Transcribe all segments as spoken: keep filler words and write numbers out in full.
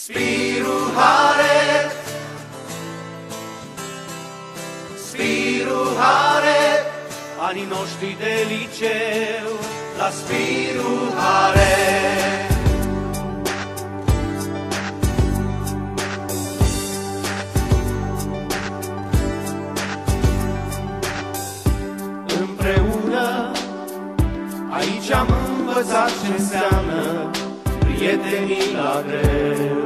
Spiru Haret, Spiru Haret, anii noștri de liceu la Spiru Haret. Împreună aici am învățat ce înseamnă prietenii la greu,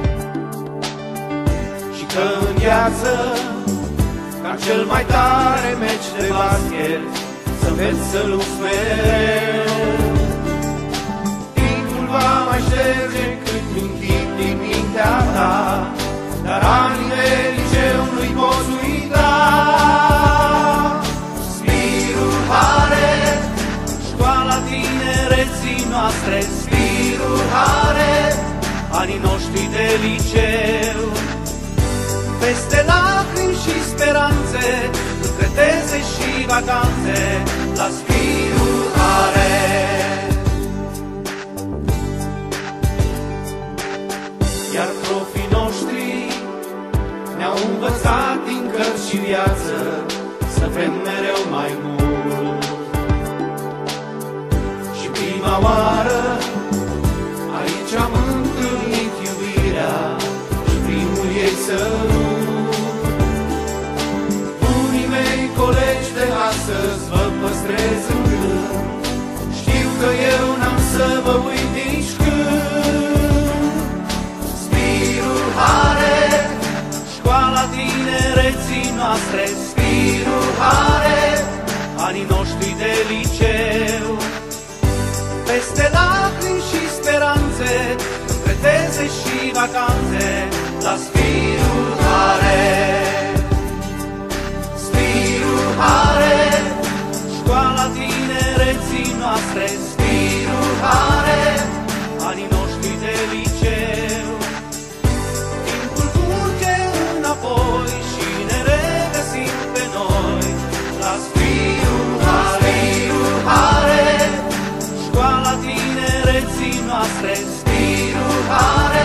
și că în viață, ca cel mai tare meci de basket, să înveți să lupți mereu. Timpul va mai șterge cât un chip din mintea ta, dar anile liceului poți uita. Spiru Haret, școala tinereții noastre, Spiru Haret, anii noștri de liceu. Peste lacrimi și speranțe, între teze și vacanțe, la Spiru Haret. Iar profii noștri ne-au învățat din cărți și viață să vrem mereu mai mult. Și prima oară aici am întâlnit iubirea și primul ei sărut. Bunii mei colegi de astăzi vă păstrez în gând, știu că eu n-am să vă uit nici când. Spiru Haret, școala tinereții noastre, Spiru Haret, anii noștri de liceu. Peste lacrimi și speranțe, între teze și vacanțe, la Spiru Haret. Spiru Haret, școala tinereții noastre, Spiru Haret, anii noștri de liceu. Timpul curge înapoi și ne regăsim pe noi, la Spiru Haret. Școala tinereții noastre, Spiru Haret.